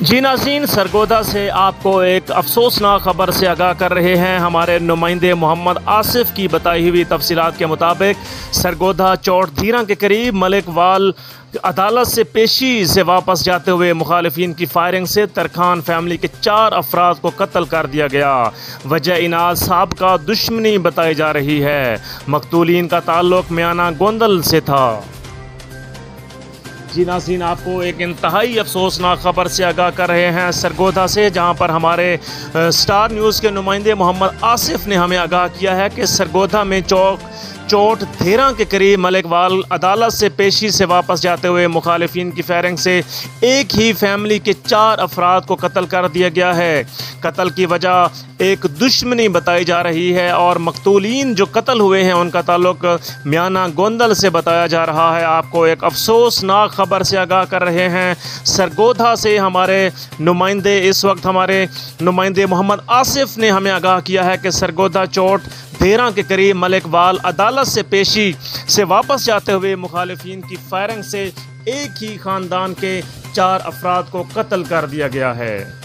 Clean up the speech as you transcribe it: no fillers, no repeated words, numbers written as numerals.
جی ناظرین، سرگودا سے آپ کو ایک افسوسناک خبر سے آگاہ کر رہے ہیں۔ ہمارے نمائندے محمد آصف کی بتائی ہوئی تفصیلات کے مطابق سرگودا چوٹ دھیرا کے قریب ملک وال عدالت سے پیشی سے واپس جاتے ہوئے مخالفین کی فائرنگ سے ترکھان فیملی کے 4 افراد کو قتل کر دیا گیا۔ وجہ اناج سابقہ دشمنی بتائی جا رہی ہے۔ مقتولین کا تعلق میانہ گوندل سے تھا۔ جی ناظرین، آپ کو ایک انتہائی افسوسناک خبر سے آگاہ کر رہے ہیں سرگودا سے، جہاں پر ہمارے سٹار نیوز کے نمائندے محمد آصف نے ہمیں آگاہ کیا ہے کہ سرگودا میں چوٹ دھیرا کے قریب ملک وال عدالت سے پیشی سے واپس جاتے ہوئے مخالفین کی فائرنگ سے ایک ہی فیملی کے 4 افراد کو قتل کر دیا گیا ہے۔ قتل کی وجہ ایک دشمنی بتائی جا رہی ہے اور مقتولین جو قتل ہوئے ہیں ان کا تعلق میانہ گوندل سے بتایا جا رہا ہے۔ آپ کو ایک افسوسناک خبر سے آگاہ کر رہے ہیں سرگودا سے۔ ہمارے نمائندے اس وقت ہمارے نمائندے محمد آصف نے ہمیں آگاہ کیا ہے کہ سرگودا چوٹ دھیرا کے قریب ملک وال عدالت سے پیشی سے واپس جاتے ہوئے مخالفین کی فائرنگ سے ایک ہی خاندان کے 4 افراد کو قتل کر دیا گیا ہے۔